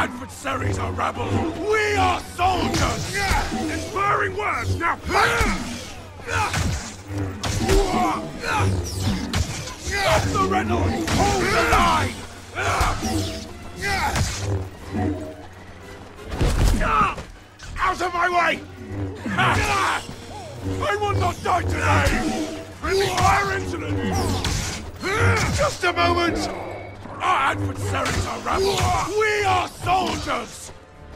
adversaries are rebels. We are soldiers. Inspiring words. Now fight. Stop the Reynolds. Hold the line. Out of my way! I will not die today! Friendly fire incident! Just a moment! Our adversaries are rebels! We are soldiers!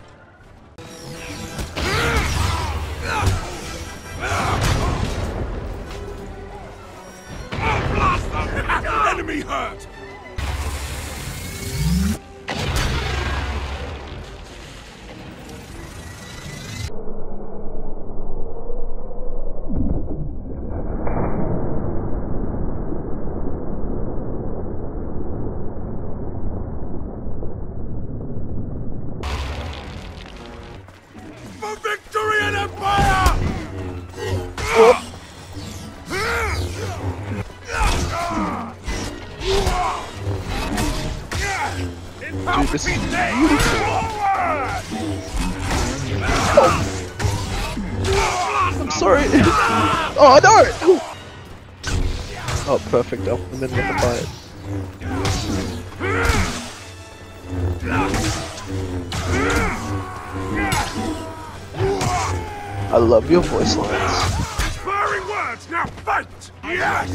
I'll blast them! Enemy hurt! For victory and empire! In Palpatine's name, forward! I'm sorry. Oh no! Oh, perfect. I'm in the middle of the fight. I love your voice lines. Inspiring words, now fight! Yes!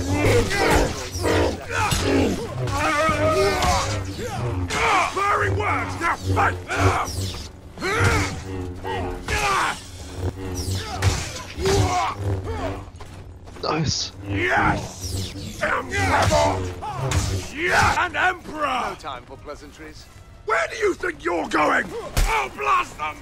Inspiring words, now fight! Nice. Yes! Rebel! Yes! And Emperor! No time for pleasantries. Where do you think you're going? I'll blast them!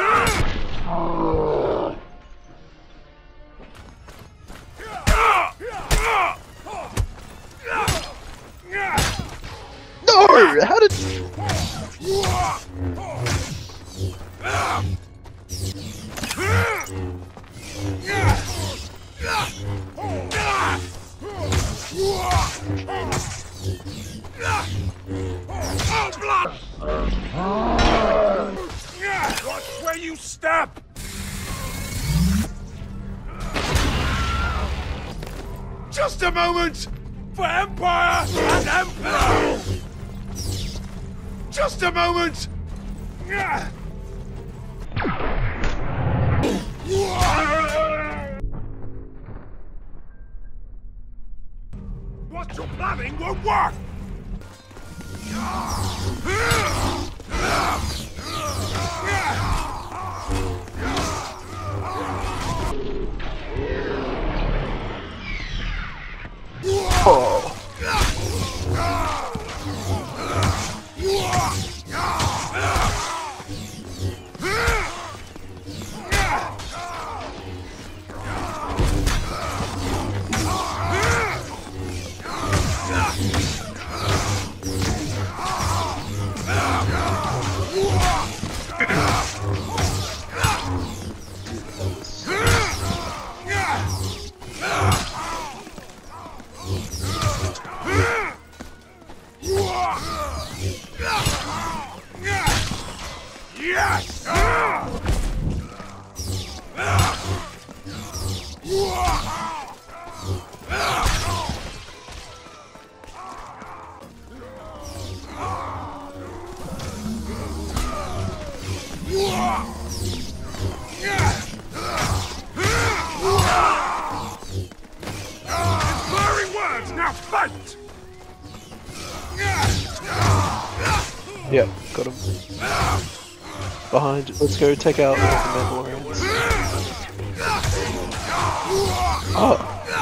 No! How did... Watch where you step! Just a moment! For Empire and Emperor! Just a moment! What you're planning won't work! Oh. Yes! Inspiring words, now fight! Yeah, got him. Behind. Let's go take out the Mandalorians. Oh.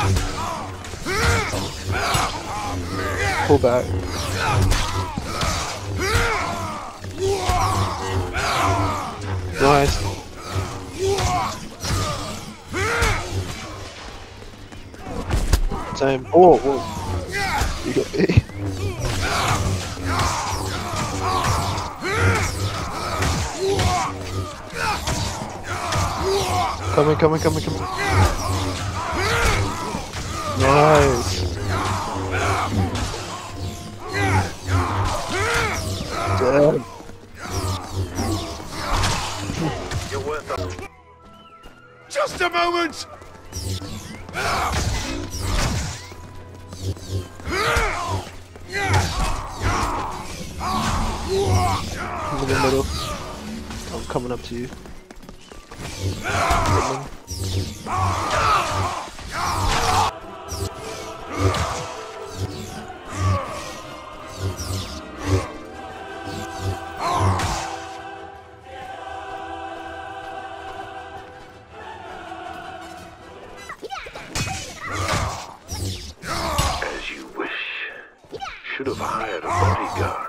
Pull back. Nice. Same. Oh, whoa. You got me. Coming. Nice. Damn. Just a moment! I'm in the middle. I'm coming up to you. As you wish. Should have hired a bodyguard.